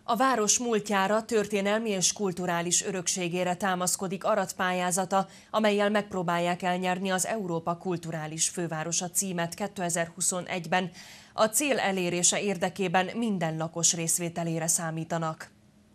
A város múltjára, történelmi és kulturális örökségére támaszkodik Arad pályázata, amellyel megpróbálják elnyerni az Európa Kulturális Fővárosa címet 2021-ben. A cél elérése érdekében minden lakos részvételére számítanak.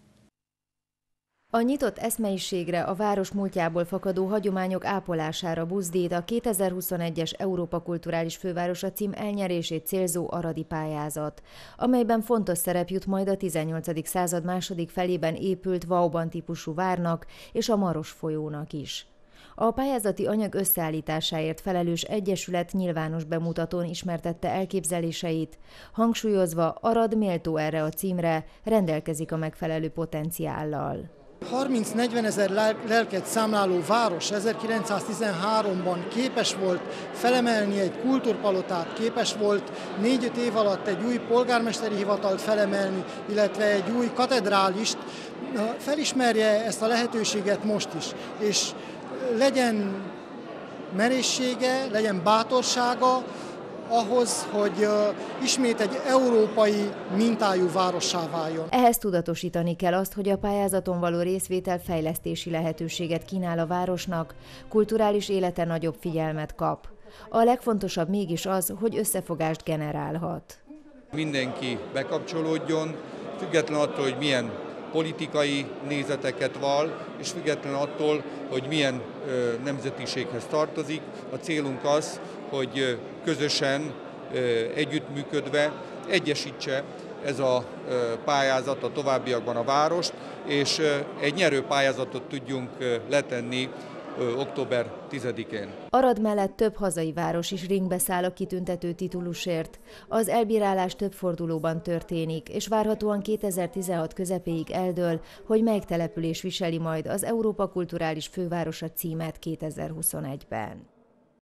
A nyitott eszmeiségre, a város múltjából fakadó hagyományok ápolására buzdít a 2021-es Európa Kulturális Fővárosa cím elnyerését célzó aradi pályázat, amelyben fontos szerep jut majd a 18. század második felében épült Vauban típusú várnak és a Maros folyónak is. A pályázati anyag összeállításáért felelős egyesület nyilvános bemutatón ismertette elképzeléseit, hangsúlyozva, Arad méltó erre a címre, rendelkezik a megfelelő potenciállal. 30-40 ezer lelket számláló város 1913-ban képes volt felemelni egy kultúrpalotát, képes volt 4-5 év alatt egy új polgármesteri hivatalt felemelni, illetve egy új katedrálist, felismerje ezt a lehetőséget most is, és legyen merészsége, legyen bátorsága ahhoz, hogy ismét egy európai mintájú várossá váljon. Ehhez tudatosítani kell azt, hogy a pályázaton való részvétel fejlesztési lehetőséget kínál a városnak, kulturális élete nagyobb figyelmet kap. A legfontosabb mégis az, hogy összefogást generálhat. Mindenki bekapcsolódjon, független attól, hogy milyen politikai nézeteket vall, és független attól, hogy milyen nemzetiséghez tartozik. A célunk az, hogy közösen, együttműködve egyesítse ez a pályázat a továbbiakban a várost, és egy nyerő pályázatot tudjunk letenni október 10-én. Arad mellett több hazai város is ringbe száll a kitüntető titulusért. Az elbírálás több fordulóban történik, és várhatóan 2016 közepéig eldől, hogy melyik település viseli majd az Európa Kulturális Fővárosa címet 2021-ben.